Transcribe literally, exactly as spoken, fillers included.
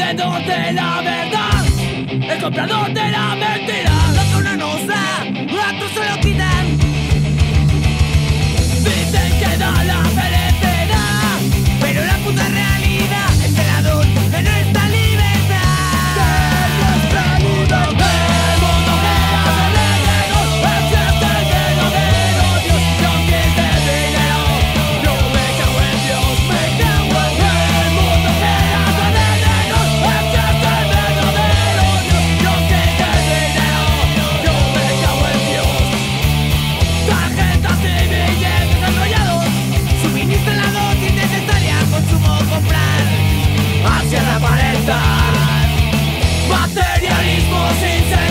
vendedor de la verdad, el comprador de la mentira. Lo que uno no usa, otros se lo quitan. Dicen que da la felicidad, pero la puta realidad es el ador de nuestra libertad. de nuestra libertad. El mundo gira alrededor, existe lleno de odio, conquiste dinero. Yo me cago en Dios, me cago en Dios. El mundo gira alrededor, existe lleno de odio, conquiste dinero. Yo me cago en Dios. Tarjetas y billetes enrollados, Suministra la dosis necesaria, consumo comprar. hacia la aparentar materialismo sin ser.